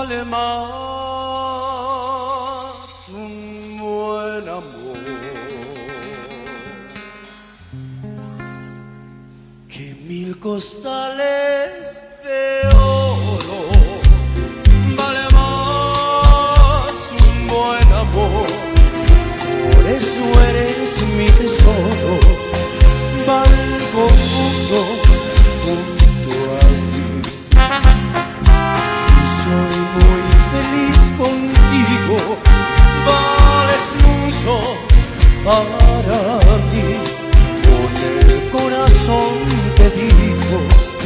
vale más un buen amor que 1000 costales de oro. Vale más un buen amor, por eso eres mi tesoro. Valgo mundo junto a ti. Soy muy feliz contigo, vales mucho para mí. Con el corazón te digo,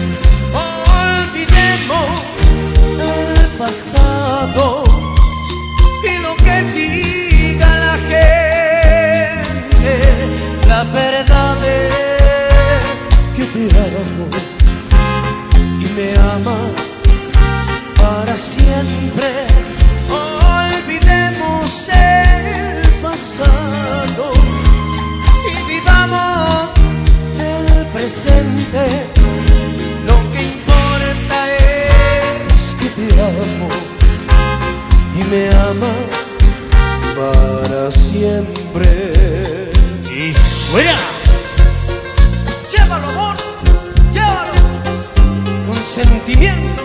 olvidemos el pasado y lo que diga la gente. La verdad es que te amo y me amas para siempre. Olvidemos el pasado y vivamos el presente. Lo que importa es que te amo y me amas para siempre. Y suena. Llévalo, amor, llévalo con sentimiento.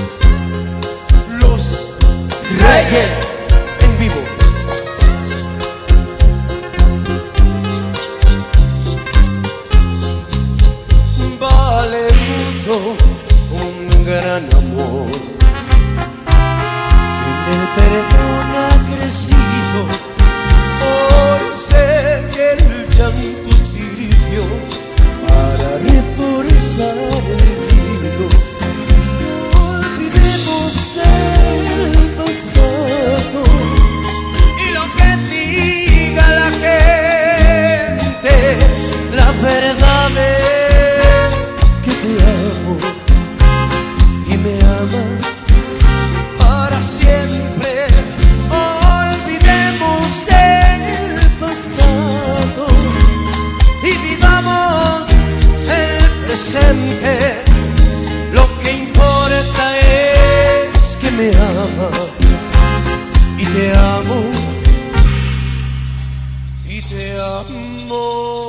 Los Reyes en vivo. Vale mucho un gran amor que en el perdón ha crecido. Hoy sé que el llanto sirvió para reforzar el nido. Olvidemos el pasado y lo que diga la gente. La verdad es que te amo y me amas para siempre. Olvidemos el pasado y vivamos el presente. Lo que importa es que me amas y te amo y te amo.